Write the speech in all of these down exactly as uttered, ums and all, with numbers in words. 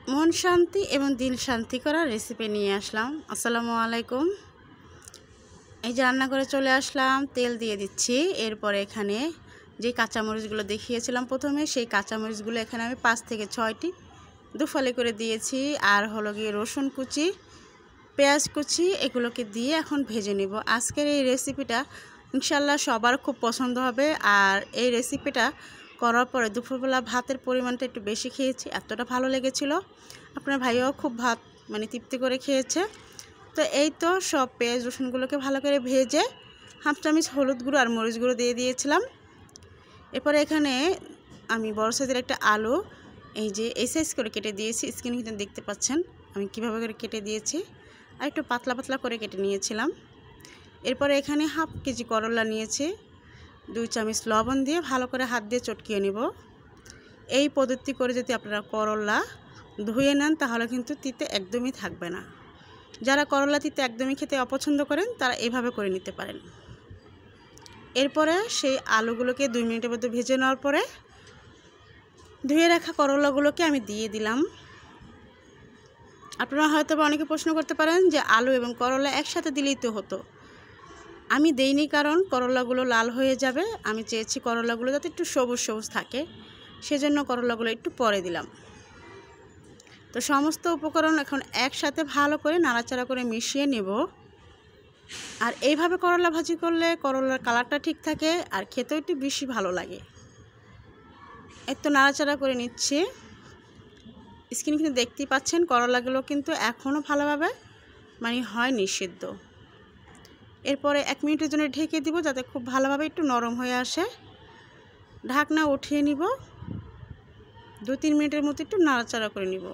মন শান্তি এবং দিল শান্তি করা রেসিপি নিয়ে আসলাম। আসসালামু আলাইকুম। এই যে রান্না করে চলে আসলাম, তেল দিয়ে দিচ্ছি। এরপরে এখানে যে কাঁচামরিচগুলো দেখিয়েছিলাম প্রথমে, সেই কাঁচামরিচগুলো এখানে আমি পাঁচ থেকে ছয়টি দুফালি করে দিয়েছি। আর হলো গিয়ে রসুন কুচি, পেঁয়াজ কুচি, এগুলোকে দিয়ে এখন ভেজে নেব। আজকের এই রেসিপিটা ইনশাল্লাহ সবার খুব পছন্দ হবে। আর এই রেসিপিটা করার পরে দুপুরবেলা ভাতের পরিমাণটা একটু বেশি খেয়েছি, এতটা ভালো লেগেছিল। আপনার ভাইও খুব ভাত মানে তৃপ্তি করে খেয়েছে। তো এই তো সব পেঁয়াজ রসুনগুলোকে ভালো করে ভেজে হাফ চামচ হলুদ গুঁড়ো আর মরিচ গুঁড়ো দিয়ে দিয়েছিলাম। এরপরে এখানে আমি বড় সাইজের একটা আলু এই যে এই সাইজ করে কেটে দিয়েছি। স্ক্রিনে কিন্তু দেখতে পাচ্ছেন আমি কীভাবে করে কেটে দিয়েছি, আর একটু পাতলা পাতলা করে কেটে নিয়েছিলাম। এরপরে এখানে হাফ কেজি করলা নিয়েছি। দুই চামচ লবণ দিয়ে ভালো করে হাত দিয়ে চটকিয়ে নেব। এই পদ্ধতি করে যদি আপনারা করলা ধুয়ে নেন তাহলে কিন্তু তিতে একদমই থাকবে না। যারা করলা তিতে একদমই খেতে অপছন্দ করেন তারা এইভাবে করে নিতে পারেন। এরপরে সেই আলুগুলোকে দুই মিনিটের মধ্যে ভেজে নেওয়ার পরে ধুয়ে রাখা করলাগুলোকে আমি দিয়ে দিলাম। আপনারা হয়তো বা অনেকে প্রশ্ন করতে পারেন যে আলু এবং করলা একসাথে দিলেই তো হতো। আমি দেইনি কারণ করলাগুলো লাল হয়ে যাবে। আমি চেয়েছি করলাগুলো যাতে একটু সবুজ সবুজ থাকে, সেজন্য করলাগুলো একটু পরে দিলাম। তো সমস্ত উপকরণ এখন একসাথে ভালো করে নাড়াচাড়া করে মিশিয়ে নেব। আর এইভাবে করলা ভাজি করলে করলার কালারটা ঠিক থাকে আর খেতেও একটু বেশি ভালো লাগে। একটু নাড়াচাড়া করে নিচ্ছি। স্ক্রিনে কিন্তু দেখতেই পাচ্ছেন করলাগুলো কিন্তু এখনও ভালোভাবে মানে হয় নিষিদ্ধ। এরপরে এক মিনিটের জন্য ঢেকে দিব যাতে খুব ভালোভাবে একটু নরম হয়ে আসে। ঢাকনা উঠিয়ে নিব, দু তিন মিনিটের মতো একটু নাড়াচাড়া করে নিব।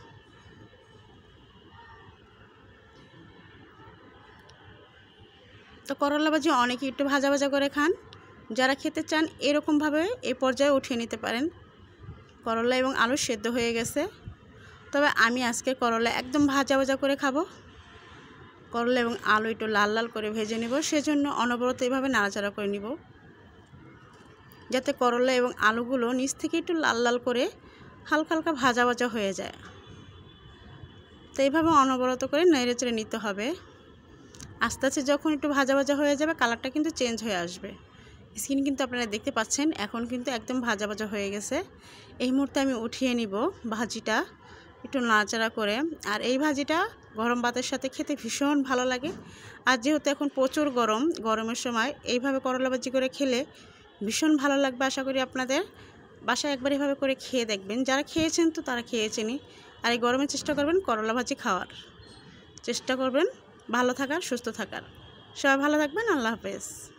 তো করলা ভাজি অনেকে একটু ভাজা ভাজা করে খান, যারা খেতে চান এরকমভাবে এই পর্যায়ে উঠিয়ে নিতে পারেন। করলা এবং আলু সেদ্ধ হয়ে গেছে, তবে আমি আজকে করলা একদম ভাজা ভাজা করে খাবো। করলা এবং আলু একটু লাল লাল করে ভেজে নেব, সেজন্য অনবরত এইভাবে নাড়াচাড়া করে নিব যাতে করলা এবং আলুগুলো নিচ থেকে একটু লাল লাল করে হালকা হালকা ভাজা ভাজা হয়ে যায়। তো এইভাবে অনবরত করে নেড়ে চেড়ে নিতে হবে। আস্তে আস্তে যখন একটু ভাজা ভাজা হয়ে যাবে কালারটা কিন্তু চেঞ্জ হয়ে আসবে। স্কিন কিন্তু আপনারা দেখতে পাচ্ছেন এখন কিন্তু একদম ভাজা ভাজা হয়ে গেছে। এই মুহূর্তে আমি উঠিয়ে নিব ভাজিটা একটু নাড়াচাড়া করে। আর এই ভাজিটা গরম ভাতের সাথে খেতে ভীষণ ভালো লাগে। আর যেহেতু এখন প্রচুর গরম, গরমের সময় এইভাবে করলা ভাজি করে খেলে ভীষণ ভালো লাগবে। আশা করি আপনাদের বাসায় একবার এভাবে করে খেয়ে দেখবেন। যারা খেয়েছেন তো তারা খেয়েছেনই। আর এই গরমে চেষ্টা করবেন করলা ভাজি খাওয়ার, চেষ্টা করবেন ভালো থাকার, সুস্থ থাকার। সবাই ভালো থাকবেন। আল্লাহ হাফেজ।